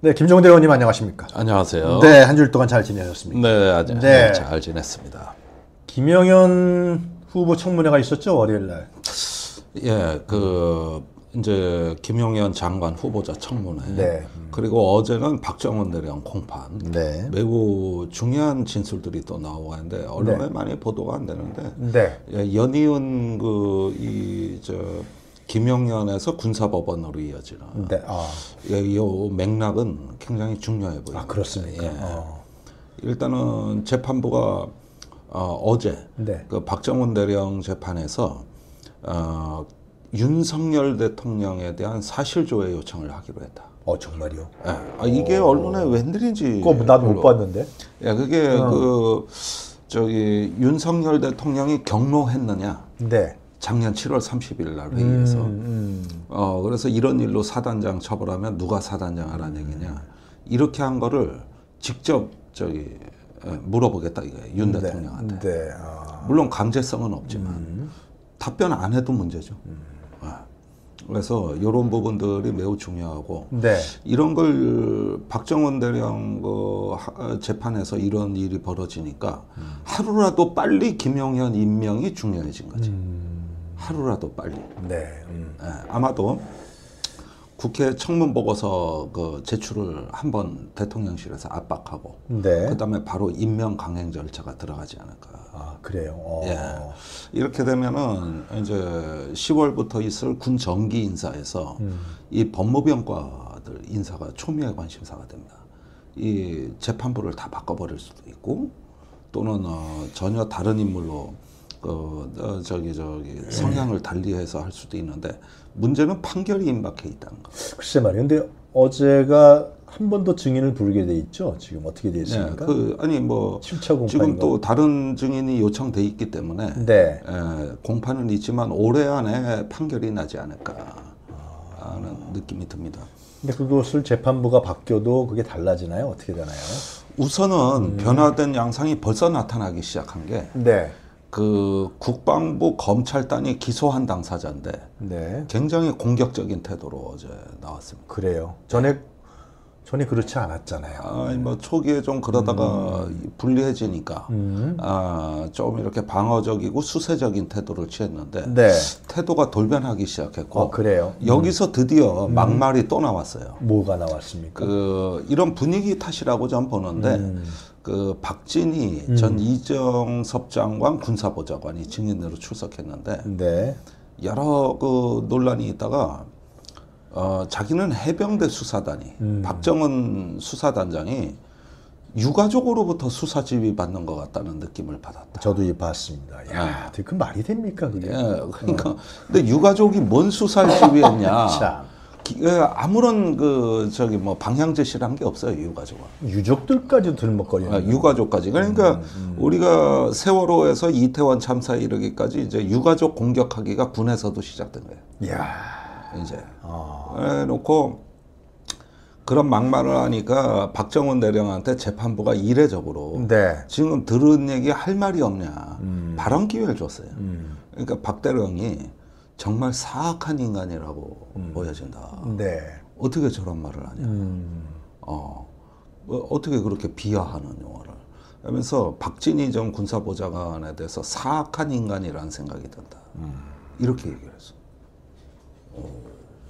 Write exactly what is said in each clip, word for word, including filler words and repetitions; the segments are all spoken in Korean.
네, 김종대 의원님 안녕하십니까? 안녕하세요. 네, 한 주일 동안 잘 지내셨습니까? 네, 아주 네. 잘 지냈습니다. 김영현 후보 청문회가 있었죠, 월요일 날. 예, 그 이제 김용현 장관 후보자 청문회. 네. 그리고 어제는 박정원 대령 공판. 네. 매우 중요한 진술들이 또 나오고 하는데 언론에 네. 많이 보도가 안 되는데. 네. 예, 연이은 그 이 저 김용현에서 군사법원으로 이어지는. 네. 아, 예, 이 맥락은 굉장히 중요해 보입니다. 아 그렇습니까? 예. 어. 일단은 재판부가 어, 어제 네. 그 박정원 대령 재판에서 어, 윤석열 대통령에 대한 사실조회 요청을 하기로 했다. 어, 정말요? 예. 아, 이게 오. 언론에 웬일인지. 그거 나도 못 봤는데. 예, 그게 어. 그 저기 윤석열 대통령이 경로했느냐? 네. 작년 칠월 삼십일 날 회의에서. 음, 음. 어, 그래서 이런 일로 사단장 처벌하면 누가 사단장 하라는 얘기냐? 이렇게 한 거를 직접 저기 예, 물어보겠다 이거예요. 윤 네. 대통령한테. 네. 아. 물론 강제성은 없지만 음. 답변 안 해도 문제죠. 아, 그래서 이런 부분들이 매우 중요하고 네. 이런 걸 박정원 대령 그 하- 재판에서 이런 일이 벌어지니까 음. 하루라도 빨리 김용현 임명이 중요해진 거지. 음. 하루라도 빨리. 네. 음. 예, 아마도 국회 청문 보고서 그 제출을 한번 대통령실에서 압박하고 네. 그다음에 바로 임명 강행 절차가 들어가지 않을까. 아, 그래요. 어. 예. 이렇게 되면은 이제 시월부터 있을 군 정기 인사에서 음. 이 법무병과들 인사가 초미의 관심사가 됩니다. 이 재판부를 다 바꿔버릴 수도 있고 또는 어, 전혀 다른 인물로 그 어, 저기 저기 성향을 달리해서 할 수도 있는데 문제는 판결이 임박해 있다는 거. 글쎄 말이에요. 근데 어제가 한 번 더 증인을 부르게 돼 있죠. 지금 어떻게 돼 네, 있습니까? 그 아니 뭐 칠 차 공판인가? 지금 또 다른 증인이 요청돼 있기 때문에 네. 에, 공판은 있지만 올해 안에 판결이 나지 않을까 하는 느낌이 듭니다. 근데 그것을 재판부가 바뀌어도 그게 달라지나요? 어떻게 되나요? 우선은 음. 변화된 양상이 벌써 나타나기 시작한 게 네. 그 국방부 검찰단이 기소한 당사자인데 네. 굉장히 공격적인 태도로 어제 나왔습니다. 그래요. 전에 전에 그렇지 않았잖아요. 아, 뭐 초기에 좀 그러다가 불리해지니까 음. 아, 좀 이렇게 방어적이고 수세적인 태도를 취했는데 네. 태도가 돌변하기 시작했고 어, 그래요. 여기서 드디어 막말이 또 나왔어요. 뭐가 나왔습니까? 그 이런 분위기 탓이라고 전 보는데 음. 그 박진희 전 이정섭 장관 군사보좌관이 증인으로 출석했는데 네. 여러 그 논란이 있다가 어, 자기는 해병대 수사단이 음. 박정원 수사단장이 유가족으로부터 수사 지휘 받는 것 같다는 느낌을 받았다. 저도 이 봤습니다. 야, 그 말이 됩니까 그게? 예, 그러니까 근데 유가족이 뭔 수사를 지휘했냐? 참. 기- 예, 아무런 그 저기 뭐 방향 제시를 한 게 없어요 유가족은. 유족들까지 들먹거리는. 아, 유가족까지. 그러니까 우리가 세월호에서 이태원 참사에 이르기까지 이제 유가족 공격하기가 군에서도 시작된 거예요. 야. 이제 아. 해놓고 그런 막말을 하니까 박정원 대령한테 재판부가 이례적으로 네. 지금 들은 얘기 할 말이 없냐 음. 발언 기회를 줬어요. 음. 그러니까 박 대령이 정말 사악한 인간이라고 보여진다. 네. 어떻게 저런 말을 하냐. 음. 어, 뭐 어떻게 그렇게 비하하는 용어를 하면서 박진희 전 군사보좌관에 대해서 사악한 인간이라는 생각이 든다. 이렇게 얘기를 했어. 어.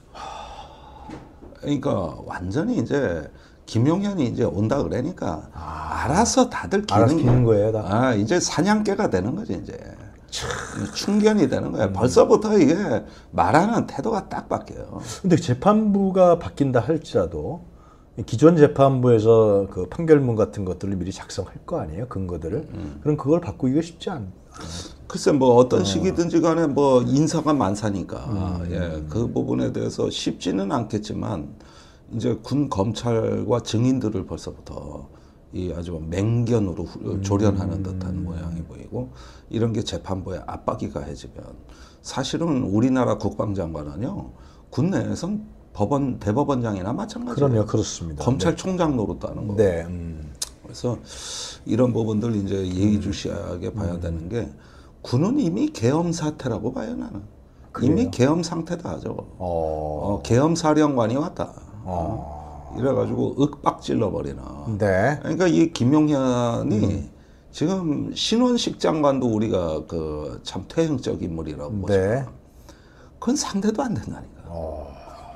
그러니까 완전히 이제 김용현이 이제 온다 그러니까 알아서 다들 기는, 알아서 기는 거예요, 다. 아, 이제 사냥개가 되는 거지 이제. 충견이 되는 거야. 벌써부터 이게 말하는 태도가 딱 바뀌어요. 근데 재판부가 바뀐다 할지라도 기존 재판부에서 그 판결문 같은 것들을 미리 작성할 거 아니에요? 근거들을. 음. 그럼 그걸 바꾸기가 쉽지 않. 글쎄 뭐 어떤 시기든지 간에 뭐 인사가 많사니까 음. 예, 그 부분에 대해서 쉽지는 않겠지만 이제 군 검찰과 증인들을 벌써부터 이 아주 맹견으로 후- 조련하는 듯한 모양이 보이고 이런 게 재판부에 압박이 가해지면 사실은 우리나라 국방장관은요 군 내에선 법원 대법원장이나 마찬가지예요. 그럼요, 그렇습니다. 검찰총장 노릇도 하는 거고. 네. 음. 그래서 이런 부분들 이제 예의주시하게 봐야 되는 게 군은 이미 계엄 사태라고 봐요 나는. 그래요? 이미 계엄 상태다 저거. 어. 어, 계엄 사령관이 왔다. 어. 이래가지고 윽박 찔러버리는. 네. 그러니까 이 김용현이 음. 지금 신원식 장관도 우리가 그 참 퇴행적 인물이라고 네. 보지만 그건 상대도 안 된다니까. 어.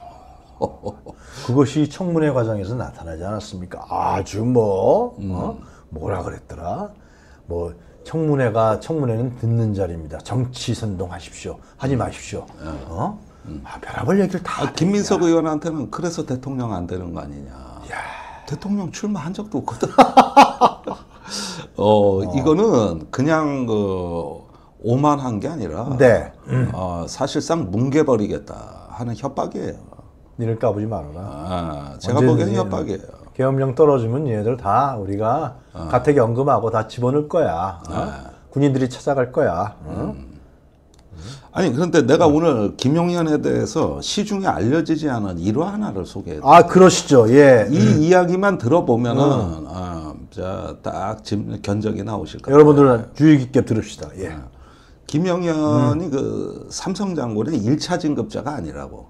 그것이 청문회 과정에서 나타나지 않았습니까? 아주 뭐 음. 어? 뭐라 그랬더라? 뭐 청문회가 청문회는 듣는 자리입니다. 정치 선동하십시오. 하지 마십시오. 음. 어? 음. 아, 별의별 얘기를 다. 아, 김민석 의원한테는 그래서 대통령 안 되는 거 아니냐. 야. 대통령 출마한 적도 없거든. 어, 어, 이거는 그냥 그 오만한 게 아니라 네. 음. 어, 사실상 뭉개버리겠다 하는 협박이에요. 니를 까부지 말아라. 아, 제가 보기에는 협박이에요. 계엄령 떨어지면 얘네들 다 우리가 어. 가택연금하고 다 집어넣을 거야. 어? 네. 군인들이 찾아갈 거야. 어? 음. 아니 그런데 내가 음. 오늘 김용현에 대해서 시중에 알려지지 않은 일화 하나를 소개해. 아 그러시죠. 예. 이 음. 이야기만 들어보면은 음. 아, 딱 견적이 나오실 거예요. 여러분들은 주의 깊게 들읍시다. 예. 아. 김용현이 음. 그 삼성 장군의 일 차 진급자가 아니라고.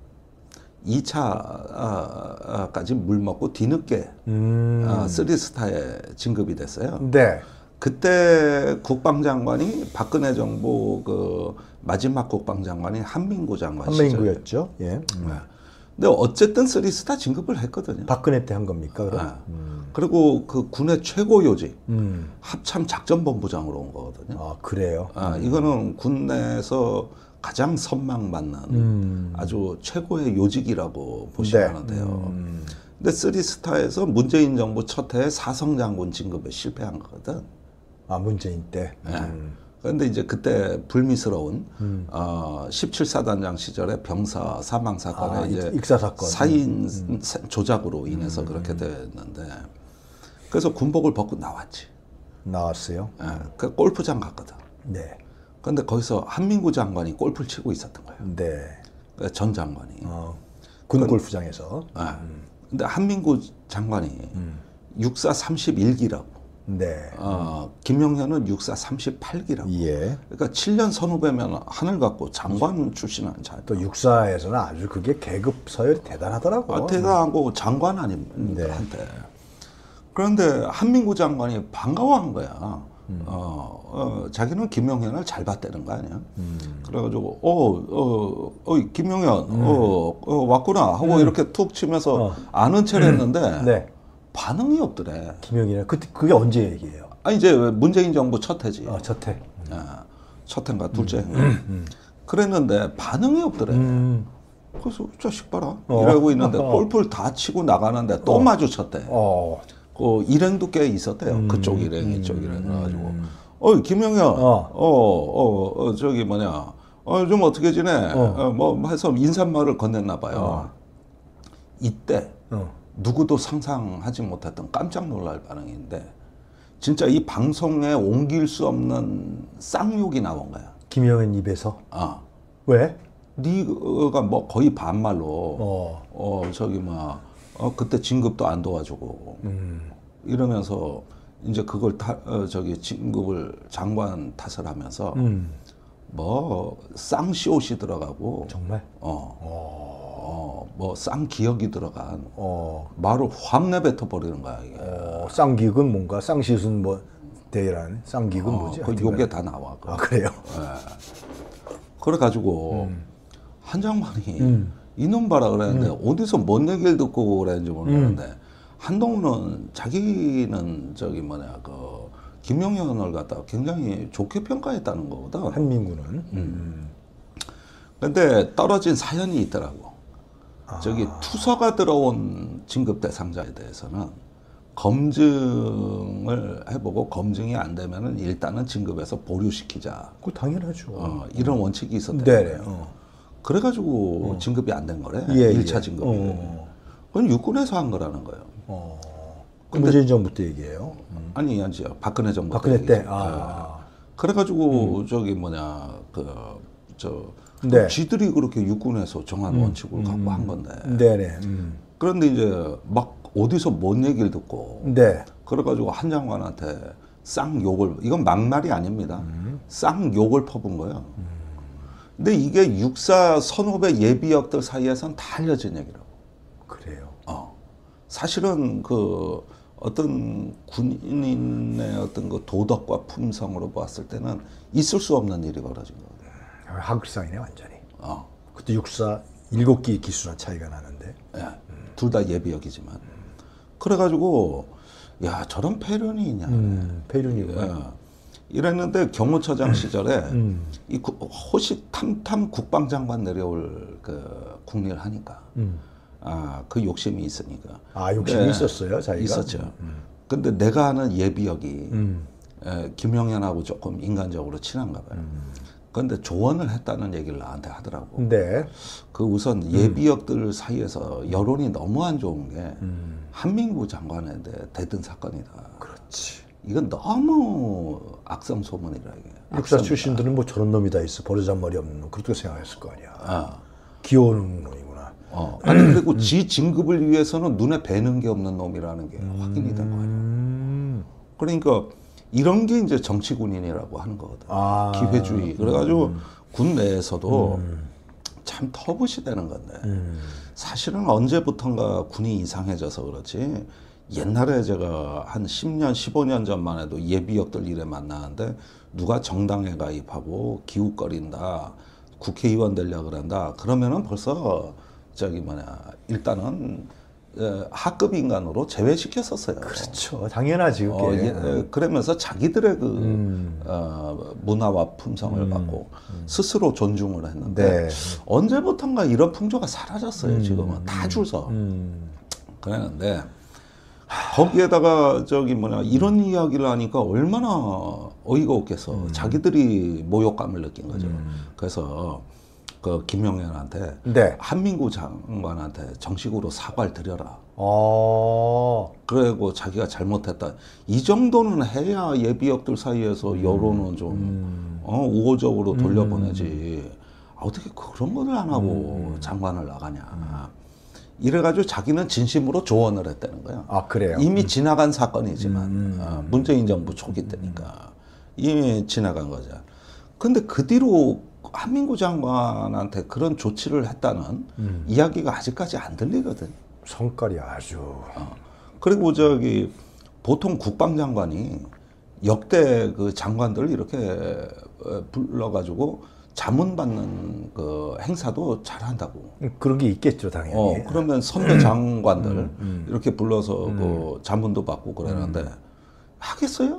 이 차까지 물 먹고 뒤늦게 음. 아, 쓰리스타에 진급이 됐어요. 네. 그때 국방장관이 박근혜 정부 그 마지막 국방장관이 한민구 장관 시절. 한민구였죠. 예. 음. 근데 어쨌든 쓰리스타 진급을 했거든요. 박근혜 때 한 겁니까? 그럼? 아. 음. 그리고 그 군의 최고 요직 음. 합참 작전본부장으로 온 거거든요. 아 그래요? 아 이거는 군 내에서 가장 선망받는 음. 아주 최고의 요직이라고 보시면 네. 돼요. 음. 근데 쓰리스타에서 문재인 정부 첫 해에 사성장군 진급에 실패한 거거든. 아 문재인 때. 네. 음. 그런데 이제 그때 불미스러운 음. 어, 십칠 사단장 시절에 병사 사망 사건에 아, 이제 익사 사건. 사인 음. 조작으로 인해서 음. 그렇게 됐는데 그래서 군복을 벗고 나왔지. 나왔어요. 네. 그 골프장 갔거든. 네. 그런데 거기서 한민구 장관이 골프를 치고 있었던 거예요. 네. 그러니까 전 장관이. 어, 군 그, 골프장에서. 네. 음. 근데 한민구 장관이 음. 육사 삼십일 기라고. 네. 어, 김용현은 육사 삼십팔 기라고. 예. 그러니까 칠 년 선후배면 하늘 같고 장관 출신은 잘. 또 육사에서는 아주 그게 계급 서열이 대단하더라고. 아, 대단하고 장관 아닙니까? 네. 한때. 그런데 한민구 장관이 반가워한 거야. 음. 어, 어, 자기는 김용현을 잘 봤다는 거 아니야. 음. 그래가지고, 어, 어, 어, 김용현, 음. 어, 어, 왔구나 하고 음. 이렇게 툭 치면서 어. 아는 체를 했는데 네. 반응이 없더래. 김용현은 그때 그게 언제 얘기예요? 아 이제 문재인 정부 첫 해지. 어, 첫 해. 음. 아, 첫 해인가 둘째 해인가. 음. 음. 그랬는데 반응이 없더래. 음. 그래서 자식 봐라 어. 이러고 있는데 어. 골프를 다 치고 나가는데 또 어. 마주쳤대. 어. 그 일행도 꽤 있었대요. 음, 그쪽 일행, 음, 이쪽 일행. 그래가지고, 음. 어, 김영현, 어, 어, 어, 어 저기 뭐냐, 어, 좀 어떻게 지내? 어. 어, 뭐 해서 인사말을 건넸나 봐요. 어. 이때 어. 누구도 상상하지 못했던 깜짝 놀랄 반응인데, 진짜 이 방송에 옮길 수 없는 쌍욕이 나온 거야. 김영현 입에서? 어. 왜? 네가 뭐 거의 반말로, 어, 어 저기 뭐. 어 그때 진급도 안 도와주고 음. 이러면서 이제 그걸 타, 어, 저기 진급을 장관 탓을 하면서 음. 뭐 쌍시옷이 들어가고 정말 어, 어, 뭐 쌍기역이 들어간 어. 말을 확 내뱉어 버리는 거야 이게. 어, 쌍기역은 뭔가 쌍시옷은 뭐 대란 쌍기역은 어, 뭐지? 그 요게 다 나와. 아 그래요? 네. 그래가지고 음. 한 장관이. 음. 이놈 봐라 그랬는데 음. 어디서 뭔 얘기를 듣고 그랬는지 모르겠는데 음. 한동훈은 자기는 저기 뭐냐 그 김용현을 갖다가 굉장히 좋게 평가했다는 거거든. 한민구는. 음. 근데 떨어진 사연이 있더라고. 아. 저기 투서가 들어온 진급 대상자에 대해서는 검증을 해보고 검증이 안 되면은 일단은 진급에서 보류시키자. 그 당연하죠. 어, 이런 원칙이 있었대요. 네. 어. 그래가지고 어. 진급이 안 된 거래. 예, 일 차 예. 진급이. 어. 그건 육군에서 한 거라는 거예요. 어. 문재인 정부 때 얘기예요? 음. 아니, 아니, 박근혜 정부 박근혜 때. 때. 아. 그래가지고 음. 저기 뭐냐 그 저 네. 쥐들이 그렇게 육군에서 정한 음. 원칙을 갖고 음. 한 건데. 네네. 음. 그런데 이제 막 어디서 뭔 얘기를 듣고. 네. 그래가지고 한 장관한테 쌍욕을 이건 막말이 아닙니다. 음. 쌍욕을 퍼본 거예요. 음. 근데 이게 육사 선후배 예비역들 사이에선 다 알려진 얘기라고. 그래요. 어. 사실은 그 어떤 군인의 어떤 그 도덕과 품성으로 봤을 때는 있을 수 없는 일이 벌어진 거예요. 하극상이네 완전히. 어. 그때 육사 일곱 기 기수나 차이가 나는데. 예, 음. 둘 다 예비역이지만. 그래가지고 야 저런 패륜이 있냐. 음, 패륜이구나. 예. 이랬는데 경호처장 시절에 음. 이 구, 호시 탐탐 국방장관 내려올 그 국리를 하니까 음. 아 그 욕심이 있으니까. 아 욕심이 네, 있었어요 자기가. 있었죠. 음. 근데 내가 아는 예비역이 음. 에, 김영현하고 조금 인간적으로 친한가 봐요. 음. 그런데 조언을 했다는 얘기를 나한테 하더라고. 네. 그 우선 예비역들 사이에서 여론이 너무 안 좋은 게 음. 한민구 장관에 대해 대든 사건이다. 그렇지. 이건 너무 악성 소문이라 이게. 육사 악성이다. 출신들은 뭐 저런 놈이 다 있어 버르장머리 없는 놈 그렇게 생각했을 거 아니야. 아. 귀여운 놈이구나. 어. 아니 그리고 지 진급을 위해서는 눈에 뵈는 게 없는 놈이라는 게 확인이 된 거예요. 음. 그러니까 이런 게 이제 정치군인이라고 하는 거거든. 아. 기회주의. 그래가지고 음. 군 내에서도 음. 참 터부시 되는 건데 음. 사실은 언제부턴가 군이 이상해져서 그렇지 옛날에 제가 한 십 년, 십오 년 전만 해도 예비역들 일에 만나는데 누가 정당에 가입하고 기웃거린다, 국회의원 되려고 그런다 그러면은 벌써 저기 뭐냐 일단은 에, 하급 인간으로 제외시켰었어요. 그렇죠. 당연하지 그게. 어, 예, 에, 그러면서 자기들의 그 음. 어, 문화와 품성을 음. 갖고 스스로 존중을 했는데 네. 언제부턴가 이런 풍조가 사라졌어요. 지금은 다 줄서 음. 그랬는데 거기에다가 저기 뭐냐 이런 이야기를 하니까 얼마나 어이가 없겠어. 음. 자기들이 모욕감을 느낀 거죠. 그래서 그 김영현한테 네. 한민구 장관한테 정식으로 사과를 드려라. 어. 그리고 자기가 잘못했다. 이 정도는 해야 예비역들 사이에서 여론은 좀 음. 어, 우호적으로 돌려보내지. 아, 어떻게 그런 것을 안 하고 음. 장관을 나가냐. 이래가지고 자기는 진심으로 조언을 했다는 거야. 아 그래요. 이미 지나간 사건이지만 음. 어, 문재인 정부 초기 때니까 이미 지나간 거죠. 근데 그 뒤로 한민구 장관한테 그런 조치를 했다는 음. 이야기가 아직까지 안 들리거든. 성깔이 아주. 어. 그리고 저기 보통 국방장관이 역대 그 장관들 이렇게 어, 불러가지고 자문 받는 그 행사도 잘한다고. 그런 게 있겠죠 당연히. 어, 그러면 선배 장관들 음, 음. 이렇게 불러서 그 자문도 받고 그러는데 하겠어요?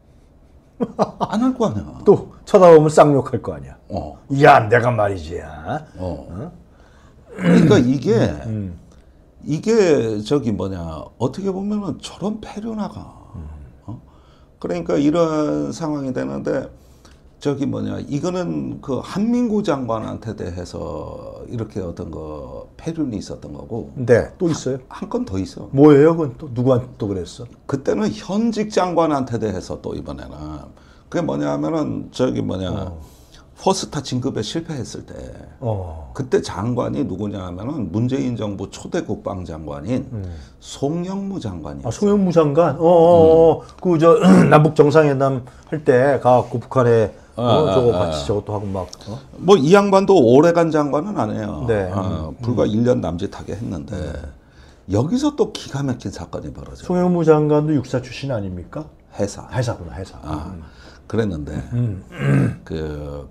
안 할 거 아니야. 또 쳐다보면 쌍욕할 거 아니야. 어, 야 내가 말이지. 야. 어. 그러니까 이게 음. 이게 저기 뭐냐 어떻게 보면은 저런 패륜화가 어? 그러니까 이런 상황이 되는데 저기 뭐냐 이거는 그 한민구 장관한테 대해서 이렇게 어떤 거 패륜이 있었던 거고 네. 또 있어요? 한 건 더 있어. 뭐예요? 그건 또 누구한테 또 그랬어? 그때는 현직 장관한테 대해서 또 이번에는 그게 뭐냐면은 저기 뭐냐 어. 포스타 진급에 실패했을 때 어. 그때 장관이 누구냐 하면은 문재인 정부 초대 국방장관인 음. 송영무 장관이었어요. 아, 송영무 장관? 어, 어, 어. 그, 저, 남북 정상회담 할 때 가갖고 북한에, 어, 아, 저거 아, 같이 저것도 하고 막, 어? 뭐 이 양반도 오래간 장관은 아니에요. 네. 어, 불과 일 년 남짓하게 했는데 여기서 또 기가 막힌 사건이 벌어져요. 송영무 장관도 육사 출신 아닙니까? 회사. 회사구나, 회사. 아, 그랬는데 음. 그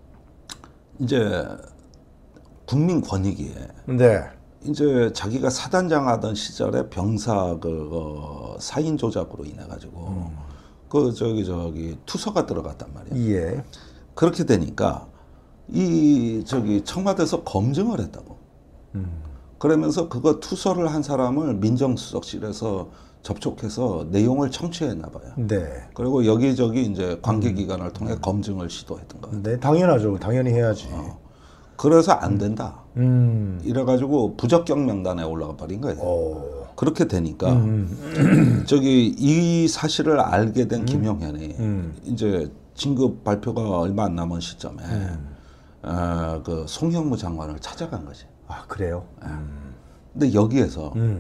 이제 국민권익위에 네. 이제 자기가 사단장 하던 시절에 병사 그 사인 조작으로 인해 가지고 그 저기 저기 투서가 들어갔단 말이야. 예. 그렇게 되니까 이 저기 청와대에서 검증을 했다고. 음. 그러면서 그거 투서를 한 사람을 민정수석실에서 접촉해서 내용을 청취했나 봐요. 네. 그리고 여기저기 이제 관계기관을 통해 검증을 시도했던 거예요. 네, 당연하죠. 당연히 해야지. 그래서 안 된다. 음. 이래가지고 부적격 명단에 올라가 버린 거예요. 어. 그렇게 되니까 음. 저기 이 사실을 알게 된 김영현이 음. 이제 진급 발표가 얼마 안 남은 시점에 음. 어, 그 송영무 장관을 찾아간 거지. 아, 그래요? 근데 여기에서 음.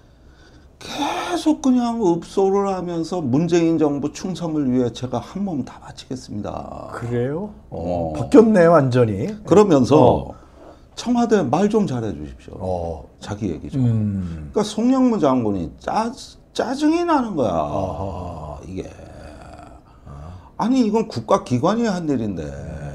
계속 그냥 읍소를 하면서 문재인 정부 충성을 위해 제가 한 몸 다 바치겠습니다. 그래요? 어. 바뀌었네, 완전히. 그러면서 어. 청와대 말 좀 잘해 주십시오. 어. 자기 얘기 좀. 음. 그러니까 송영무 장군이 짜, 짜증이 나는 거야. 아하. 이게. 아니 이건 국가기관이 한 일인데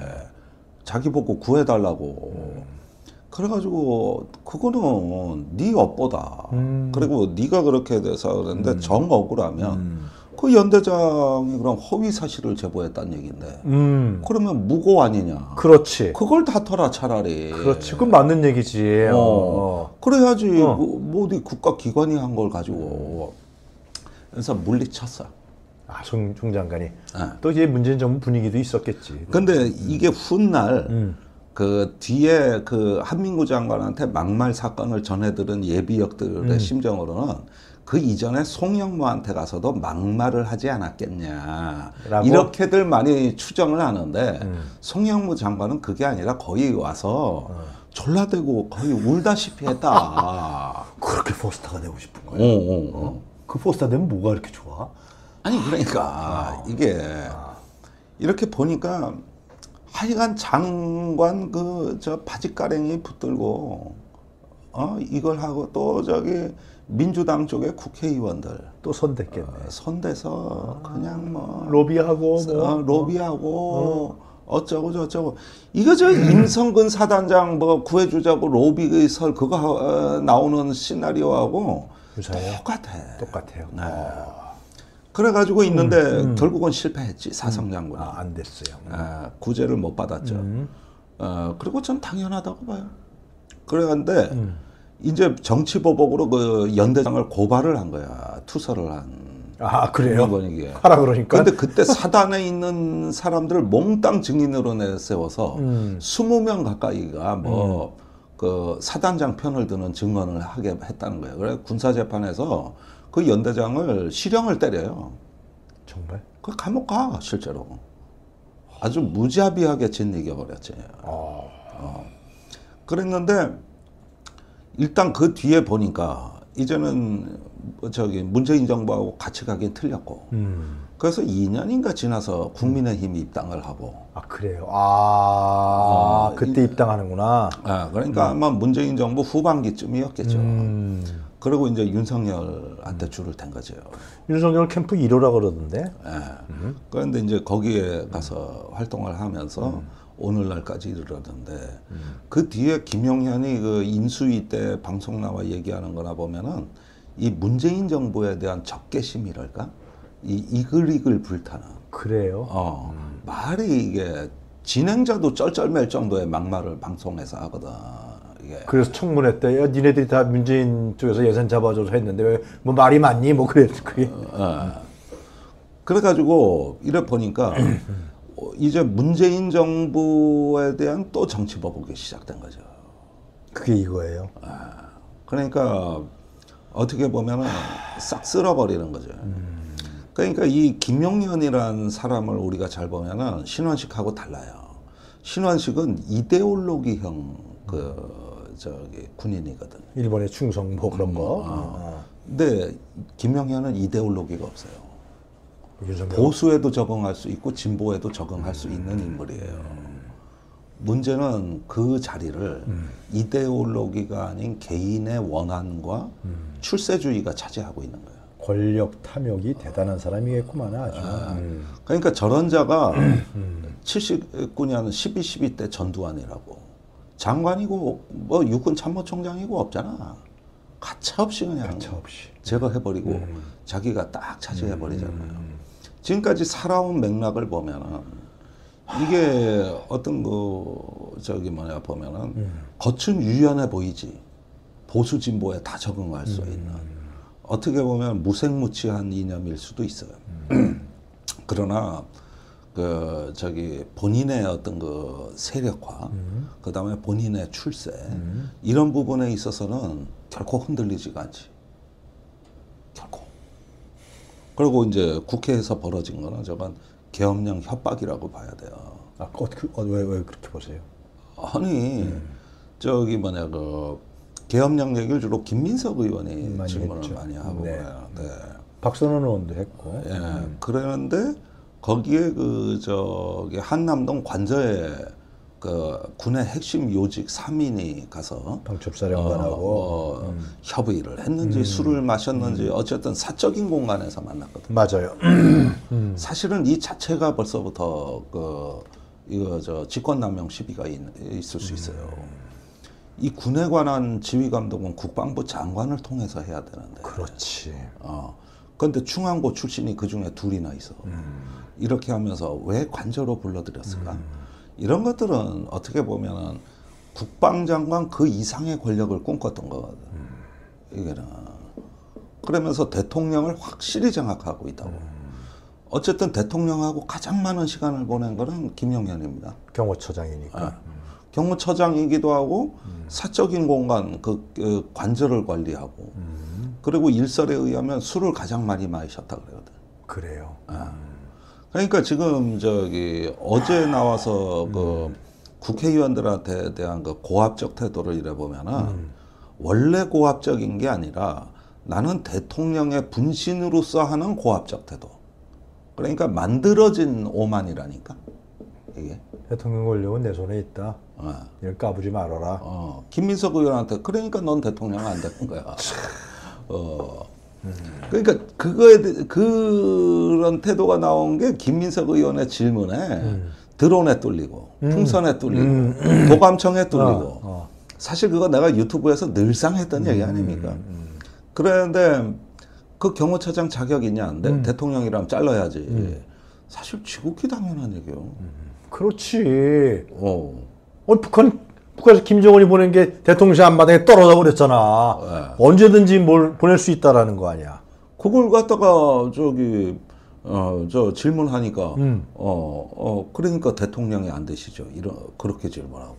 자기 보고 구해달라고. 그래가지고 그거는 네 업보다. 음. 그리고 네가 그렇게 돼서 그랬는데 음. 정 억울하면 음. 그 연대장이 그럼 허위 사실을 제보했다는 얘기인데 음. 그러면 무고 아니냐. 그렇지. 그걸 다퉈라 차라리. 그렇지. 그건 맞는 얘기지. 어. 어. 그래야지 어. 뭐, 뭐 어디 국가기관이 한 걸 가지고. 그래서 물리쳤어. 아, 송, 송 장관이. 네. 또 이제 문재인 정부 분위기도 있었겠지. 근데 이게 훗날 음. 그 뒤에 그 한민구 장관한테 막말 사건을 전해들은 예비역들의 음. 심정으로는 그 이전에 송영무한테 가서도 막말을 하지 않았겠냐. 라고? 이렇게들 많이 추정을 하는데 음. 송영무 장관은 그게 아니라 거의 와서 어. 졸라대고 거의 울다시피 했다. 그렇게 포스터가 되고 싶은 어, 거야. 어, 어. 그 포스터 되면 뭐가 그렇게 좋아? 아니 그러니까 이게 이렇게 보니까 하여간 장관 그 저 바지가랭이 붙들고 어 이걸 하고 또 저기 민주당 쪽의 국회의원들 또 손댔겠네. 어, 손대서 그냥 뭐 로비하고 뭐. 어, 로비하고 어. 쩌고 저쩌고 이거 저 임성근 사단장 뭐 구해주자고 로비설 그거 어, 나오는 시나리오하고 유사해요? 똑같아. 똑같아요. 네. 그래가지고 있는데 음. 결국은 실패했지 사성 장군이. 아, 안 됐어요. 아, 구제를 못 받았죠. 음. 어, 그리고 전 당연하다고 봐요. 그래는데 음. 이제 정치보복으로 그 연대장을 고발을 한 거야. 투서를 한. 아, 그래요? 이게. 하라 그러니까. 근데 그때 사단에 있는 사람들을 몽땅 증인으로 내세워서 음. 스무 명 가까이가 뭐 그 사단장 편을 드는 증언을 하게 했다는 거예요. 그래 군사재판에서 그 연대장을 실형을 때려요. 정말? 그 감옥 가 실제로. 아주 무자비하게 짓이겨버렸지. 어. 어. 그랬는데 일단 그 뒤에 보니까 이제는 저기 문재인 정부하고 같이 가긴 틀렸고. 음. 그래서 이 년인가 지나서 국민의힘이 입당을 하고. 아, 그래요? 아, 어, 그때 이- 입당하는구나. 아, 그러니까 아마 문재인 정부 후반기쯤이었겠죠. 음. 그리고 이제 윤석열한테 줄을 댄 거죠. 윤석열 캠프 일 호라 그러던데. 예. 그런데 이제 거기에 가서 활동을 하면서 오늘날까지 이르렀는데 그 뒤에 김용현이 그 인수위 때 방송 나와 얘기하는 거나 보면은 이 문재인 정부에 대한 적개심이랄까? 이 이글이글 불타는. 그래요? 어, 말이 이게 진행자도 쩔쩔맬 정도의 막말을 방송에서 하거든. 이게. 그래서 청문회 때, 야, 니네들이 다 문재인 쪽에서 예산 잡아줘서 했는데 왜 뭐 말이 많니? 뭐 그래, 그게. 어. 그래가지고 이래 보니까 어, 이제 문재인 정부에 대한 또 정치 보복이 시작된 거죠. 그게 이거예요. 그러니까 어떻게 보면은 싹 쓸어버리는 거죠. 그러니까 이 김용현이라는 사람을 우리가 잘 보면은 신원식하고 달라요. 신원식은 이데올로기형 그 저기 군인이거든. 일본의 충성 뭐 그런 거. 어. 어. 근데 김용현은 이데올로기가 없어요. 윤석열. 보수에도 적응할 수 있고 진보에도 적응할 수 있는 인물이에요. 문제는 그 자리를 이데올로기가 아닌 개인의 원한과 출세주의가 차지하고 있는 거예요. 권력 탐욕이 대단한 사람이겠구만 아주. 음. 그러니까 저런 자가 칠십구 년 십이, 십이 때 전두환이라고 장관이고 뭐 육군 참모총장이고 없잖아. 가차없이 그냥 가차없이. 제거해버리고 음. 자기가 딱 차지해버리잖아요. 지금까지 살아온 맥락을 보면은 이게 어떤 그 저기 뭐냐 보면은 음. 겉은 유연해 보이지 보수 진보에 다 적응할 수 있는 어떻게 보면 무색무취한 이념일 수도 있어요. 그러나 그 저기 본인의 어떤 그 세력화, 음. 그 다음에 본인의 출세 이런 부분에 있어서는 결코 흔들리지가 않지. 결코. 그리고 이제 국회에서 벌어진 거는 저건 계엄령 협박이라고 봐야 돼요. 아, 어, 그, 어, 왜, 왜 그렇게 보세요? 아니 저기 뭐냐 그 계엄령 얘기를 주로 김민석 의원이 많이 질문을 했죠. 많이 하고 네. 그래요. 네. 박선원 의원도 했고. 예. 그러는데 거기에 그 저기 한남동 관저에 그 군의 핵심 요직 삼 인이 가서 방첩사령관하고 어, 뭐 음. 협의를 했는지 음. 술을 마셨는지 어쨌든 사적인 공간에서 만났거든요. 맞아요. 음. 사실은 이 자체가 벌써부터 그 이거 저 직권남용 시비가 있, 있을 수 있어요. 이 군에 관한 지휘 감독은 국방부 장관을 통해서 해야 되는데. 그렇지. 어. 그런데 중앙고 출신이 그 중에 둘이나 있어. 음. 이렇게 하면서 왜 관저로 불러들였을까? 음. 이런 것들은 어떻게 보면은 국방장관 그 이상의 권력을 꿈꿨던 거거든. 음. 이게는. 그러면서 대통령을 확실히 장악하고 있다고. 음. 어쨌든 대통령하고 가장 많은 시간을 보낸 거는 김용현입니다. 경호처장이니까. 아, 음. 경호처장이기도 하고 음. 사적인 공간 그, 그 관저를 관리하고 음. 그리고 일설에 의하면 술을 가장 많이 마셨다 그러거든. 그래요. 아. 그러니까 지금 저기 어제 나와서 음. 그 국회의원들한테 대한 그 고압적 태도를 이래 보면은 음. 원래 고압적인 게 아니라 나는 대통령의 분신으로서 하는 고압적 태도. 그러니까 만들어진 오만이라니까 이게. 대통령 권력은 내 손에 있다. 어. 이걸 까부지 말아라. 어. 김민석 의원한테 그러니까 넌 대통령 안 되는 거야. 어. 음. 그러니까 그거에 대, 그런 태도가 나온 게 김민석 의원의 질문에 음. 드론에 뚫리고 음. 풍선에 뚫리고 음. 도감청에 뚫리고 어. 어. 사실 그거 내가 유튜브에서 늘상 했던 음. 얘기 아닙니까? 음. 그런데 그 경호처장 자격 있냐는데 음. 대통령이라면 잘라야지. 음. 사실 지극히 당연한 얘기요. 음. 그렇지. 어. 어, 북한, 북한에서 김정은이 보낸 게 대통령실 앞마당에 떨어져 버렸잖아. 네. 언제든지 뭘 보낼 수 있다라는 거 아니야. 그걸 갖다가 저기 어, 저 질문하니까 음. 어, 어, 그러니까 대통령이 안 되시죠. 이런 그렇게 질문하고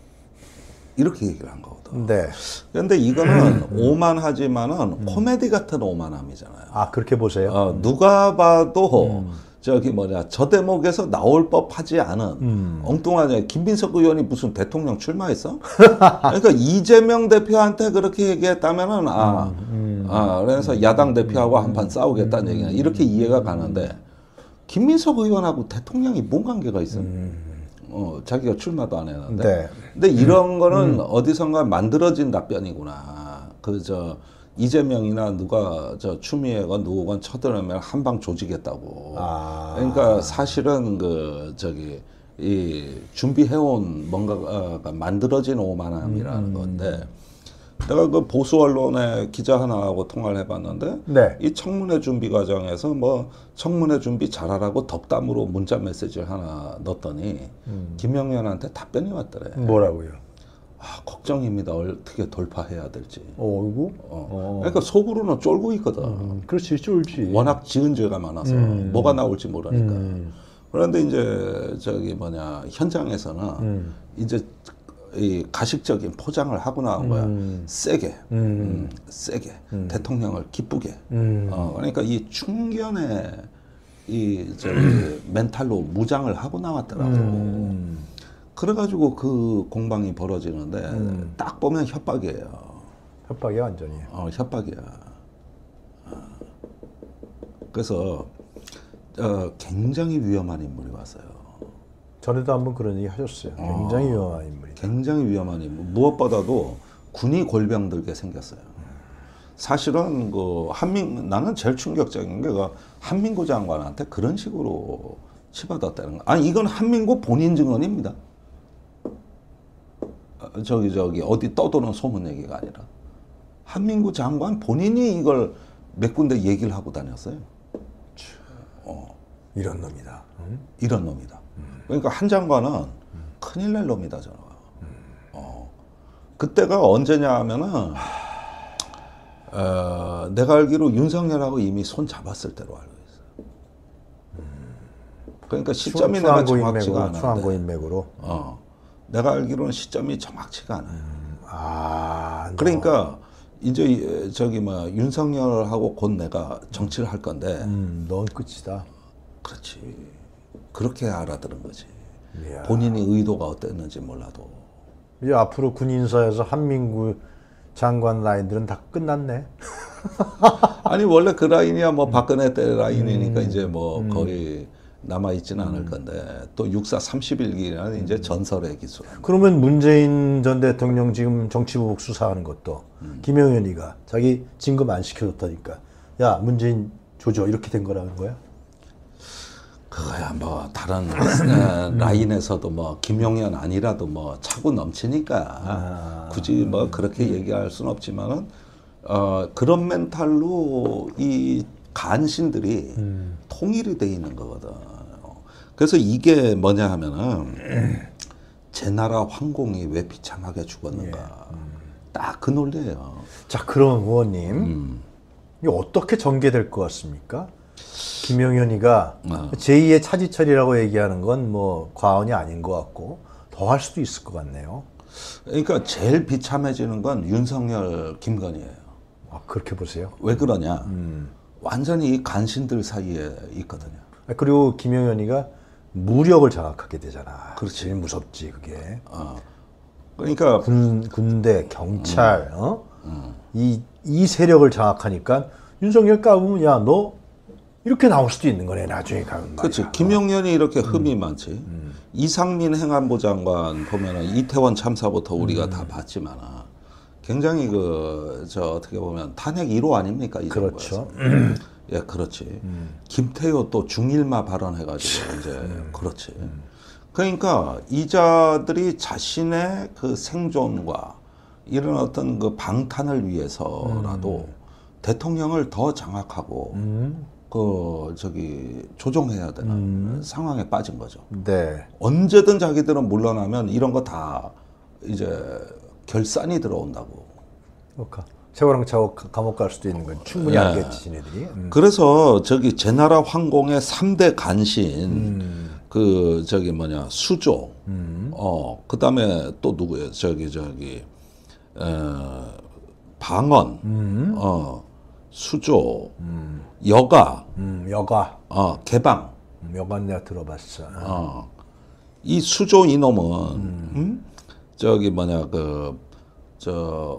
이렇게 얘기를 한 거거든. 네. 그런데 이거는 음. 오만하지만은 음. 코미디 같은 오만함이잖아요. 아, 그렇게 보세요. 어, 누가 봐도 음. 저기 뭐냐 저 대목에서 나올 법하지 않은 음. 엉뚱하냐 김민석 의원이 무슨 대통령 출마했어? 그러니까 이재명 대표한테 그렇게 얘기했다면은 아, 음. 아 그래서 야당 대표하고 한판 싸우겠다는 얘기냐 이렇게 이해가 가는데 김민석 의원하고 대통령이 뭔 관계가 있어? 음. 어 자기가 출마도 안 했는데. 네. 근데 이런 거는 음. 어디선가 만들어진 답변이구나. 그 저 이재명이나 누가 저 추미애건 누구건 쳐들으면 한 방 조지겠다고. 아. 그러니까 사실은 그 저기 이 준비해온 뭔가가 만들어진 오만함이라는 음. 건데 내가 그 보수 언론의 기자 하나하고 통화를 해봤는데 네. 이 청문회 준비 과정에서 뭐 청문회 준비 잘하라고 덕담으로 문자 메시지를 하나 넣었더니 음. 김영현한테 답변이 왔더래. 뭐라고요? 아, 걱정입니다. 어떻게 돌파해야 될지. 어이구? 어. 어. 그러니까 속으로는 쫄고 있거든. 음, 그렇지, 쫄지. 워낙 지은 죄가 많아서 음. 뭐가 나올지 모르니까. 음. 그런데 이제 저기 뭐냐 현장에서는 음. 이제 이 가식적인 포장을 하고 나온 거야. 음. 세게, 음. 음, 세게 음. 대통령을 기쁘게. 음. 어, 그러니까 이 충견의 이 저기 멘탈로 무장을 하고 나왔더라고. 음. 그래가지고 그 공방이 벌어지는데 음. 딱 보면 협박이에요. 협박이야 완전히. 어, 협박이야. 어. 그래서 어, 굉장히 위험한 인물이 왔어요. 전에도 한번 그런 얘기 하셨어요. 굉장히 어, 위험한 인물이. 굉장히 위험한 인물. 무엇보다도 군이 골병들게 생겼어요. 사실은 그 한민 나는 제일 충격적인 게 그 한민구 장관한테 그런 식으로 치받았다는 거. 아니 이건 한민구 본인 증언입니다. 저기 저기 어디 떠도는 소문 얘기가 아니라 한민구 장관 본인이 이걸 몇 군데 얘기를 하고 다녔어요. 어. 이런 놈이다. 응? 이런 놈이다. 음. 그러니까 한 장관은 음. 큰일 날 놈이다 저는. 음. 어. 그때가 언제냐 하면은 어, 내가 알기로 윤석열하고 이미 손 잡았을 때로 알고 있어요. 음. 그러니까 시점이 추, 내가 정확치가 않은데. 추한고 인맥으로. 어. 내가 알기로는 시점이 정확치가 않아요. 음. 아, 그러니까 이제 저기 뭐 윤석열하고 곧 내가 정치를 할 건데. 음, 넌 끝이다. 그렇지. 그렇게 알아들은 거지. 이야. 본인이 의도가 어땠는지 몰라도. 이제 앞으로 군 인사에서 한민구 장관 라인들은 다 끝났네. 아니 원래 그 라인이야 뭐 박근혜 때 라인이니까 음. 이제 뭐 음. 거의 남아 있지는 않을 건데 또 육사 삼십일 기라는 이제 전설의 기술. 그러면 문재인 전 대통령 지금 정치보복 수사하는 것도 음. 김영현이가 자기 진급 안 시켜줬다니까 야 문재인 조져 이렇게 된 거라는 거야? 그거야 뭐 다른 어, 라인에서도 뭐 김용현 아니라도 뭐 차고 넘치니까 아, 굳이 뭐 그렇게 얘기할 수는 없지만은 어, 그런 멘탈로 이 간신들이 음. 통일이 돼 있는 거거든. 그래서 이게 뭐냐 하면은 제 나라 황공이 왜 비참하게 죽었는가. 예. 음. 딱 그 논리예요. 자 그럼 의원님 음. 이거 어떻게 전개될 것 같습니까? 김용현이가 어. 제이의 차지철이라고 얘기하는 건 뭐 과언이 아닌 것 같고 더 할 수도 있을 것 같네요. 그러니까 제일 비참해지는 건 윤석열, 김건희예요. 아, 그렇게 보세요? 왜 그러냐? 음. 완전히 이 간신들 사이에 있거든요. 그리고 김용현이가 무력을 장악하게 되잖아. 그렇지. 제일 무섭지 그게. 어. 그러니까 군, 군대, 경찰, 음. 어? 음. 이, 이 세력을 장악하니까 윤석열 까보면 야, 너 이렇게 나올 수도 있는 거네 나중에 가면. 그렇지. 김용현이 이렇게 흠이 음. 많지. 음. 이상민 행안부 장관 보면은 이태원 참사부터 우리가 음. 다 봤지만 굉장히 그 저 어떻게 보면 탄핵 일 호 아닙니까? 이 그렇죠. 예, 그렇지. 음. 김태효 또 중일마 발언해가지고 이제 음. 그렇지. 음. 그러니까 이자들이 자신의 그 생존과 이런 어떤 그 방탄을 위해서라도 음. 대통령을 더 장악하고 음. 그 저기 조종해야 되는 음. 상황에 빠진 거죠. 네. 언제든 자기들은 물러나면 이런 거 다 이제 결산이 들어온다고. 그러니까 세월랑 차고 감옥 갈 수도 있는 건 충분히 네. 알겠지, 지네들이. 음. 그래서 저기 제나라 황공의 삼 대 간신, 음. 그 저기 뭐냐 수조, 음. 어 그다음에 또 누구예요? 저기 저기 어, 방언, 음. 어 수조, 음. 여가, 음, 여가, 어 개방. 음, 여간 내가 들어봤어. 어, 이 수조 이놈은 음. 음? 저기 뭐냐 그 저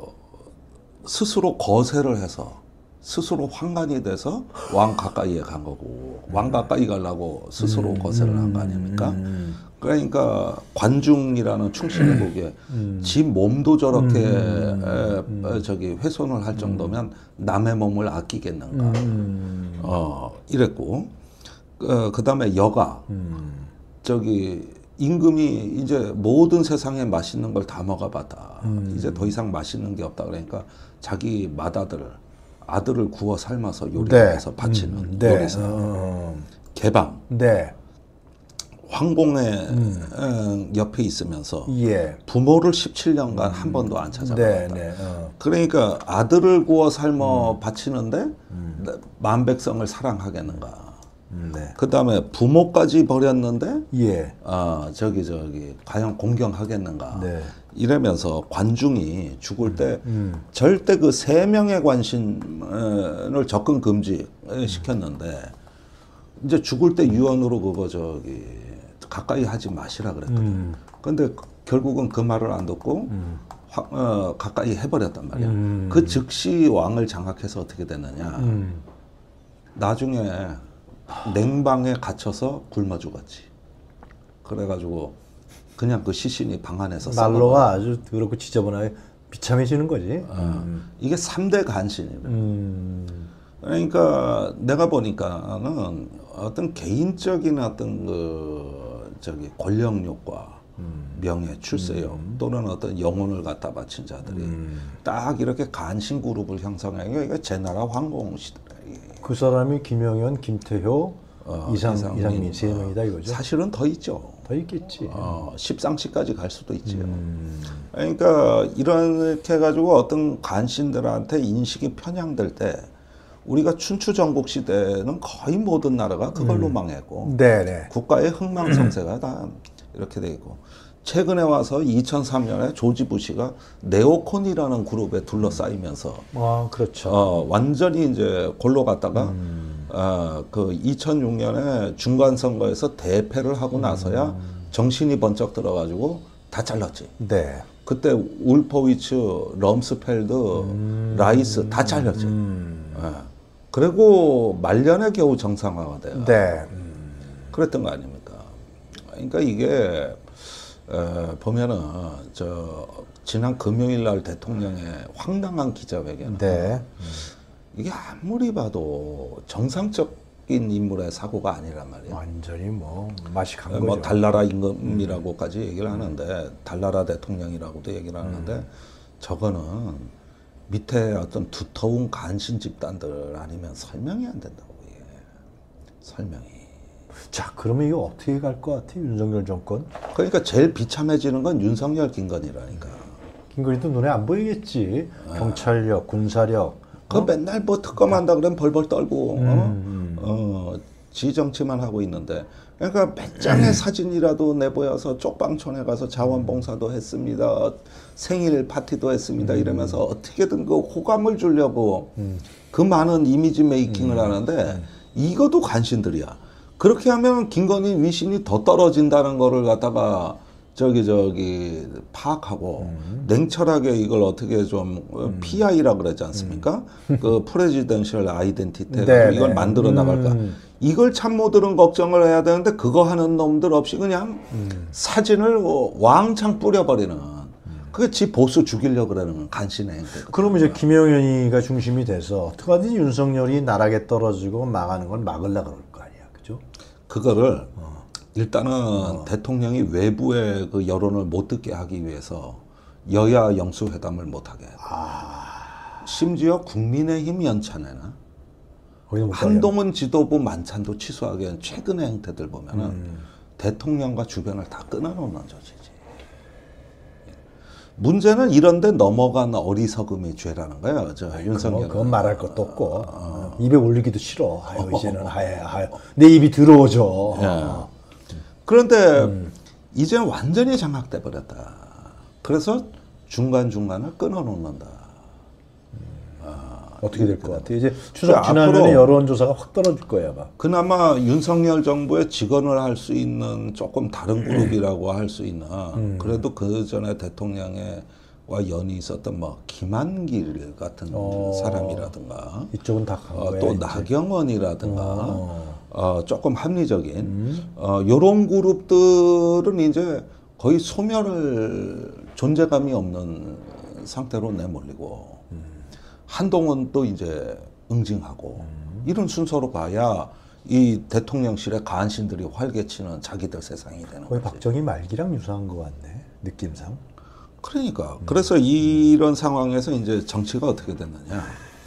스스로 거세를 해서 스스로 환관이 돼서 왕 가까이에 간 거고 왕 가까이 가려고 스스로 음, 거세를 한 거 아닙니까? 음, 그러니까 관중이라는 충신을 보기에 음, 지 몸도 저렇게 음, 에, 에, 저기 훼손을 할 정도면 남의 몸을 아끼겠는가? 음, 어 이랬고 어, 그 다음에 여가 음, 저기 임금이 이제 모든 세상에 맛있는 걸 다 먹어봤다. 음. 이제 더 이상 맛있는 게 없다. 그러니까 자기 맏아들을 아들을 구워 삶아서 요리해서 네. 바치는 음. 네. 요리사. 어. 개방. 네. 황공의 음. 옆에 있으면서 예. 부모를 십칠 년간 음. 한 번도 안 찾아봤다. 네. 네. 어. 그러니까 아들을 구워 삶아 음. 바치는데 음. 만백성을 사랑하겠는가. 네. 그 다음에 부모까지 버렸는데, 예. 아, 저기, 저기, 과연 공경하겠는가. 네. 이러면서 관중이 죽을 때 음. 절대 그 세 명의 관신을 접근 금지 시켰는데, 이제 죽을 때 유언으로 그거 저기, 가까이 하지 마시라 그랬거든. 음. 근데 결국은 그 말을 안 듣고, 음. 화, 어, 가까이 해버렸단 말이야. 음. 그 즉시 왕을 장악해서 어떻게 됐느냐. 음. 나중에 냉방에 갇혀서 굶어 죽었지. 그래가지고 그냥 그 시신이 방 안에서 난로가 아주 더럽고 지저분하게 비참해지는 거지. 어, 음. 이게 삼 대 간신이래. 음. 그러니까 내가 보니까는 어떤 개인적인 어떤 그 저기 권력욕과 음. 명예, 출세욕 음. 또는 어떤 영혼을 갖다 바친 자들이 음. 딱 이렇게 간신 그룹을 형성한 게 이게 제나라 황공 시대. 그 사람이 김영현, 김태효, 어, 이상, 이상민, 이상민 세 명이다 이거죠? 사실은 더 있죠. 더 있겠지. 어, 십상시까지 갈 수도 있지요. 음. 그러니까 이렇게 해가지고 어떤 간신들한테 인식이 편향될 때 우리가 춘추전국 시대는 거의 모든 나라가 그걸로 음. 망했고 네네. 국가의 흥망성쇠가 다 이렇게 돼 있고 최근에 와서 이천삼 년에 조지 부시가 네오콘이라는 그룹에 둘러싸이면서 아 그렇죠. 어, 완전히 이제 골로 갔다가 음. 어, 그 이천육 년에 중간 선거에서 대패를 하고 나서야 음. 정신이 번쩍 들어가지고 다 잘랐지. 네. 그때 울포위츠, 럼스펠드, 음. 라이스 다 잘렸지. 음. 예. 그리고 말년에 겨우 정상화가 돼요. 네. 음. 그랬던 거 아닙니까? 그러니까 이게 에, 보면은 저 지난 금요일 날 대통령의 황당한 기자회견. 네. 이게 아무리 봐도 정상적인 인물의 사고가 아니란 말이에요. 완전히 뭐 맛이 간 뭐 거죠. 달나라 임금이라고까지 얘기를 하는데 달나라 대통령이라고도 얘기를 하는데 음. 저거는 밑에 어떤 두터운 간신 집단들 아니면 설명이 안 된다고 이게 설명이. 자, 그러면 이거 어떻게 갈 것 같아? 윤석열 정권? 그러니까 제일 비참해지는 건 윤석열 김건희라니까. 김건희도 눈에 안 보이겠지. 경찰력, 군사력. 그 맨날 뭐 특검한다 그러면 벌벌 떨고 음, 어? 어, 지 정치만 하고 있는데 그러니까 몇 장의 사진이라도 내보여서 쪽방촌에 가서 자원봉사도 했습니다. 생일 파티도 했습니다. 음. 이러면서 어떻게든 그 호감을 주려고 음. 그 많은 이미지 메이킹을 하는데 이것도 간신들이야. 그렇게 하면 김건희 위신이 더 떨어진다는 거를 갖다가 저기 저기 파악하고 음. 냉철하게 이걸 어떻게 좀 피아이라 그러지 않습니까? 그 프레지던셜 아이덴티티 네, 이걸 네. 만들어 나갈까? 음. 이걸 참모들은 걱정을 해야 되는데 그거 하는 놈들 없이 그냥 음. 사진을 왕창 뿌려버리는 그게 지 보수 죽이려고 그러는 간신의 행태. 그러면 이제 김영현이가 중심이 돼서 어떻게든 윤석열이 나락에 떨어지고 망하는 건 막으려 그럴 거 아니야, 그죠? 그거를 어. 일단은 대통령이 외부의 그 여론을 못 듣게 하기 위해서 여야 영수회담을 못 하게. 아, 심지어 국민의힘 연찬에는 거기는 못 한동훈 지도부 만찬도 취소하게 한 최근의 행태들 보면은 음. 대통령과 주변을 다 끊어놓는 조치지. 문제는 이런데 넘어간 어리석음이 죄라는 거예요. 저 윤석열. 그건, 그건 말할 것도 없고 어. 입에 올리기도 싫어. 아유 이제는 하야 하야 내 입이 더러워져. 예. 그런데 음. 이제 완전히 장악돼 버렸다. 그래서 중간 중간을 끊어놓는다. 어떻게 될 것 같아? 이제 추석 지나면 여론조사가 확 떨어질 거야, 막. 그나마 윤석열 정부에 직언을 할 수 있는 조금 다른 그룹이라고 할 수 있는 음. 그래도 그 전에 대통령과 연이 있었던 뭐 김한길 같은 어. 사람이라든가 이쪽은 다 간 어, 거야, 또 이제. 나경원이라든가 어. 어, 조금 합리적인 음. 어, 요런 그룹들은 이제 거의 소멸을 존재감이 없는 상태로 내몰리고. 음. 한동훈도 이제 응징하고 음. 이런 순서로 가야 이 대통령실의 간신들이 활개치는 자기들 세상이 되는 거의 거지. 박정희 말기랑 유사한 것 같네, 느낌상. 그러니까 음. 그래서 이런 상황에서 이제 정치가 어떻게 됐느냐.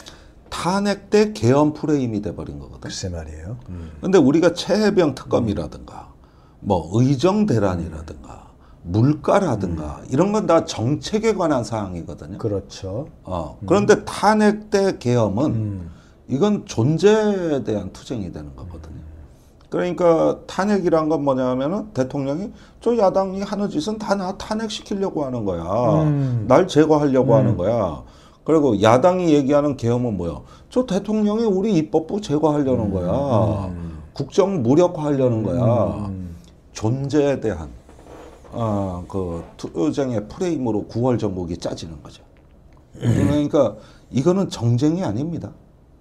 탄핵 때 계엄 프레임이 돼버린 거거든. 글쎄 말이에요. 음. 근데 우리가 최해병 특검이라든가 뭐 의정 대란이라든가 물가라든가 음. 이런 건 다 정책에 관한 사항이거든요. 그렇죠. 어, 그런데 음. 탄핵 때 계엄은 음. 이건 존재에 대한 투쟁이 되는 거거든요. 그러니까 탄핵이란 건 뭐냐면은 대통령이 저 야당이 하는 짓은 다 나 탄핵시키려고 하는 거야. 음. 날 제거하려고 음. 하는 거야. 그리고 야당이 얘기하는 계엄은 뭐야? 저 대통령이 우리 입법부 제거하려는 음. 거야. 음. 국정 무력화하려는 거야. 음. 존재에 대한 어, 그 투쟁의 프레임으로 구월 정국이 짜지는 거죠. 그러니까 이거는 정쟁이 아닙니다.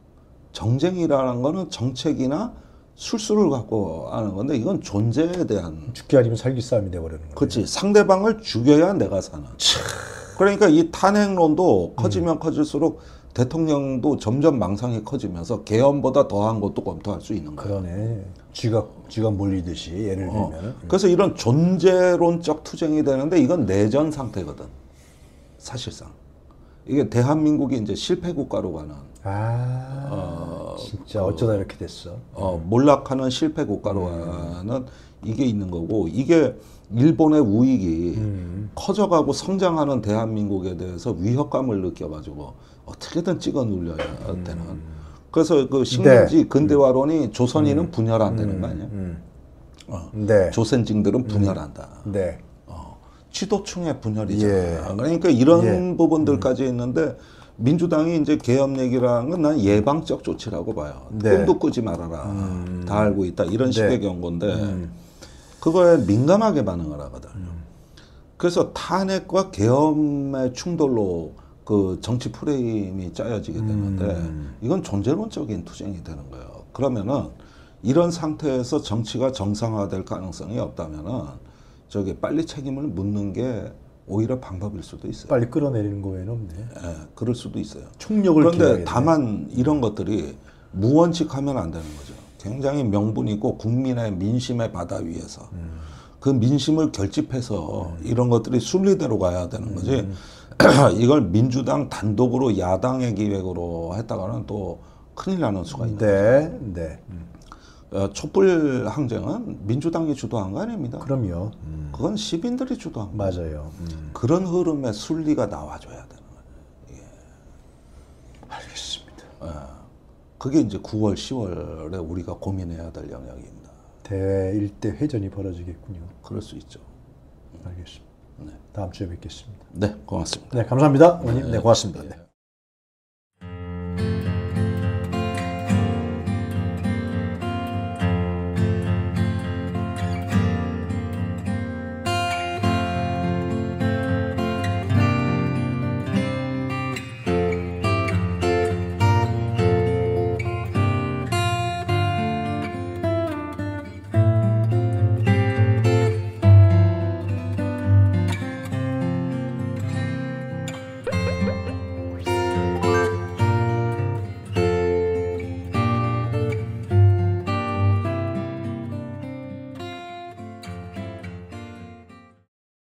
정쟁이라는 거는 정책이나 술수를 갖고 하는 건데 이건 존재에 대한 죽기 아니면 살기 싸움이 돼버리는 거죠. 그렇지. 상대방을 죽여야 내가 사는. 그러니까 이 탄핵론도 커지면 음. 커질수록 대통령도 점점 망상이 커지면서 계엄보다 더한 것도 검토할 수 있는 거예요. 그러네. 쥐가 쥐가 몰리듯이 예를 들면. 어. 그래서 이런 존재론적 투쟁이 되는데 이건 내전 상태거든. 사실상 이게 대한민국이 이제 실패 국가로 가는. 아, 어, 진짜 그, 어쩌다 이렇게 됐어. 어, 몰락하는 실패 국가로 음. 가는 이게 있는 거고 이게 일본의 우익이 음. 커져가고 성장하는 대한민국에 대해서 위협감을 느껴가지고 어떻게든 찍어 눌려야 음. 되는. 그래서 그 식민지 네. 근대화론이 조선인은 음. 분열 안 되는 거 아니야? 음. 어. 네. 조선징들은 분열한다. 음. 네. 어. 지도층의 분열이잖아. 예. 그러니까 이런 예. 부분들까지 있는데 민주당이 이제 계엄 얘기라는 건 난 예방적 조치라고 봐요. 네. 꿈도 꾸지 말아라. 음. 다 알고 있다. 이런 식의 네. 경고인데 음. 그거에 민감하게 반응을 하거든. 음. 그래서 탄핵과 계엄의 충돌로 그 정치 프레임이 짜여지게 되는데 음. 이건 존재론적인 투쟁이 되는 거예요. 그러면은 이런 상태에서 정치가 정상화될 가능성이 없다면은 저기 빨리 책임을 묻는 게 오히려 방법일 수도 있어요. 빨리 끌어내리는 거 외에는 없네. 예, 그럴 수도 있어요. 충력을 그런데 기울여야겠네. 다만 이런 것들이 무원칙하면 안 되는 거죠. 굉장히 명분 있고 국민의 민심의 바다 위에서 음. 그 민심을 결집해서 음. 이런 것들이 순리대로 가야 되는 거지. 음. 이걸 민주당 단독으로 야당의 기획으로 했다가는 또 큰일 나는 수가 있는 네, 거죠. 네. 음. 어, 촛불 항쟁은 민주당이 주도한 거 아닙니다. 그럼요. 음. 그건 시민들이 주도한 거. 맞아요. 음. 그런 흐름의 순리가 나와줘야 되는 거예요. 예. 알겠습니다. 예. 그게 이제 구월, 시월에 우리가 고민해야 될 영역입니다. 대일대 회전이 벌어지겠군요. 그럴 수 있죠. 알겠습니다. 네. 다음 주에 뵙겠습니다. 네, 고맙습니다. 네, 감사합니다. 의원님. 네, 고맙습니다. 네.